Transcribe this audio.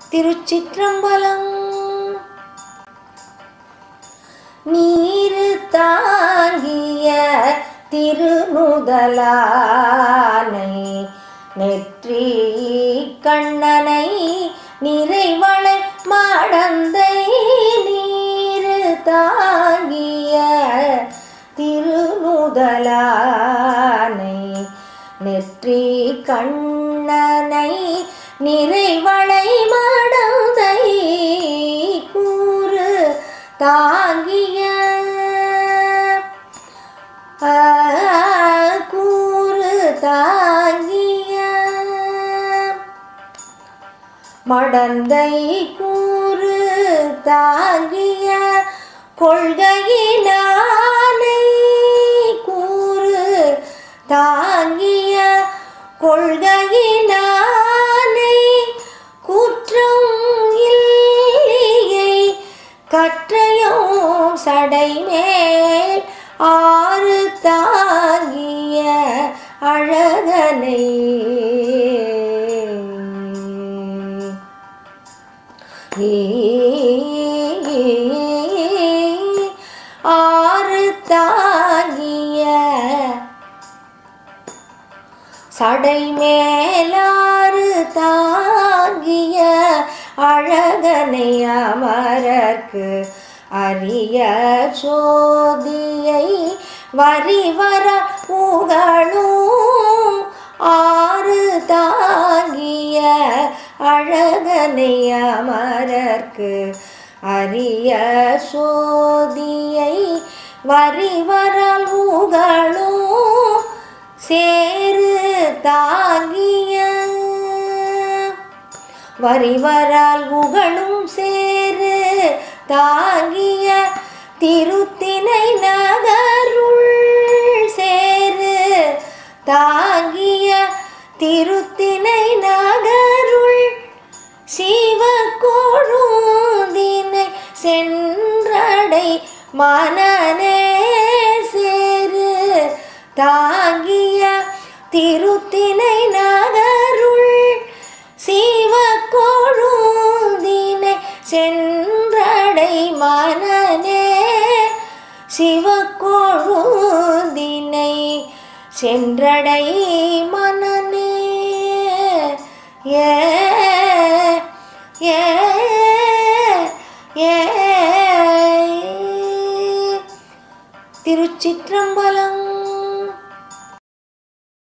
திருச்சிற்றம்பலம். நீரு தாங்கிய திருநுதலானை நெற்றி கண்ணனை நிறைவளை மாடந்தை நீரு தாங்கிய திருநுதலானை நெற்றி கண்ணனை நிறைவளை மாடந்தை கூறு தாங்கிய கூறு தாங்கிய மடந்தை கூறு தாங்கிய கொள்கையினானை கூறு தாங்கிய கொள்கையினானை குற்றம் இல்லையை கற்றையும் சடைமேல் ஆறு தாங்கிய அழகனை ஆறு தாங்கிய சடைமேலாறு தாங்கிய அழகனை அமரர்க்கு அரிய சோதியை வரிவர புகழும் ஆறு தாங்கிய அழகனை அமரர்க்கு அரிய சோதியை வரிவரால் புகழும் சேரு தாங்கிய வரிவரால் புகழும் சேரு தாங்கிய திருத்தினை நகருள் சேரு தாங்கிய திருத்தினை நகருள் சிவக்கொழுந்தினை சென்றடை மனனே சேரு தாங்கிய திருத்தினை நகருள் சிவக்கொழுந்தினை சென்றடை மனனே சிவக்கொழுந்தினை சென்றடை மனனே ஏ ஏ ஏ திருச்சிற்றம்பலம்.